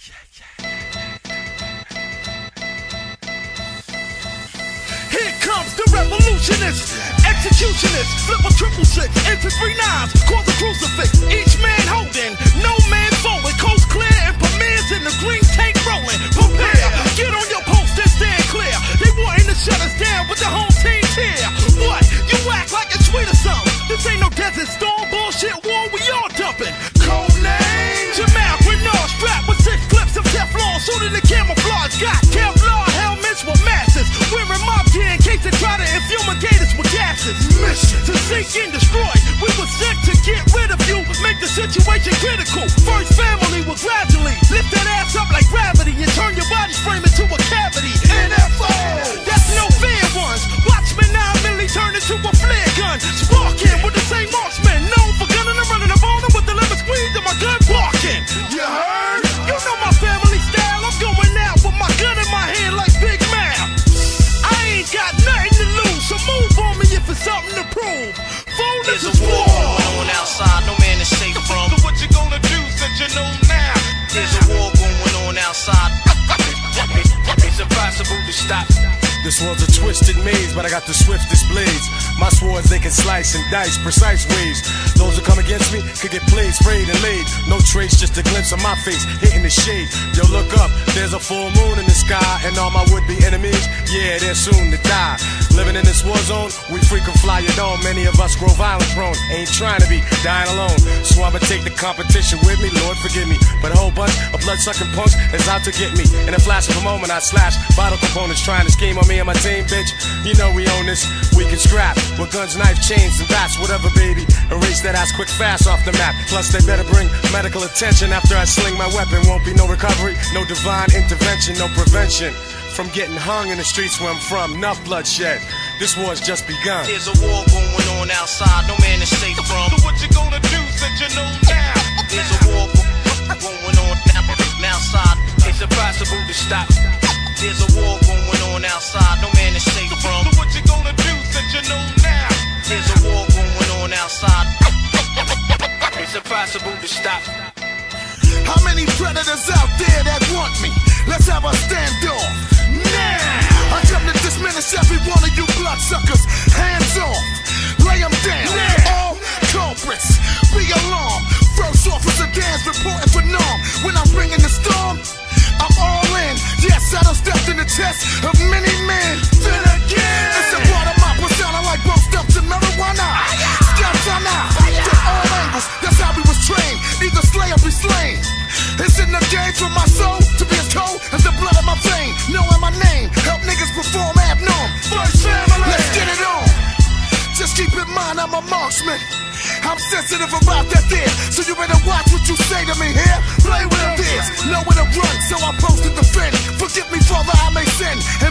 Here comes the revolutionist, executionist, flip a 666, into 3 9s, cause a crucifix. Each man holding, no man folding, coast clear and premieres in the green tank rolling. Prepare, get on your post and stand clear. They wanting to shut us down with the home team's here. What? You act like it's sweet or something? This ain't no desert storm bullshit war, we all dumping. Code name Jamal Grenard, strapped with 6 clips of Teflon, suited in camouflage. Got Kevlar helmets with masses, wearing mob gear in case they try to infumigate us with gases. Mission to sink and destroy. We were sent to get rid of you, make the situation critical. First family will gradually lift that ass up like gravity and turn your body frame into a cavity. NFO, that's no fair ones. Watchmen 9 milli turn into a flare gun. Sparking with the same marksman, known for gunning and running up on them with the lemon squeeze and my gun barking. You heard? You know my family style. I'm going out with my gun in my hand like Big Mouth. I ain't got nothing to lose, so move on me if it's something to prove. Phone is a war going on outside, no man is safe from. So what you gonna do since you know now? There's a war going on outside. It's impossible to stop. This world's a twisted maze, but I got the swiftest blades. My swords, they can slice and dice precise ways. Those who come against me could get played, sprayed, and laid. No trace, just a glimpse of my face hitting the shade. Yo, look up, there's a full moon in the sky, and all my would-be enemies, yeah, they're soon to die. Living in this war zone, we frequent fly your dome. Many of us grow violent prone, ain't trying to be dying alone. So I'ma take the competition with me, Lord forgive me. But a whole bunch of blood-sucking punks is out to get me. In a flash of a moment, I slash vital components trying to scheme on me and my team, bitch. You know we own this, we can scrap with guns, knife, chains, and bats, whatever, baby. Erase that ass quick fast off the map. Plus they better bring medical attention after I sling my weapon. Won't be no recovery, no divine intervention, no prevention from getting hung in the streets where I'm from. Enough bloodshed, this war's just begun. There's a war going on outside, no man is safe from. So what you gonna do since you know now? There's a war going on outside, it's impossible to stop. There's a war going on outside, no man is safe from. So what you gonna do since you know now? There's a war going on outside, it's impossible to stop. How many predators out there that want me? Let's have a standoff now. I come to diminish every one of you bloodsuckers. Hands off, lay them down. All culprits, be alarmed. First officer Dan's reporting for norm. When I'm bringing the storm, I'm all in. Yes, I done stepped in the chest of many men. Then again, it's a part of my persona like both steps in marijuana. Steps on out, from all angles. That's how we was trained. Either slay or be slain. It's in the game for my soul to be as cold as the blood of my vein. Knowing my name, help niggas perform abnorm. First family, let's get it on. Just keep in mind I'm a marksman. I'm sensitive about that there, so you better watch what you say to me here. Play with this, know where to run, so I post to defend. Forgive me, Father, I may sin. And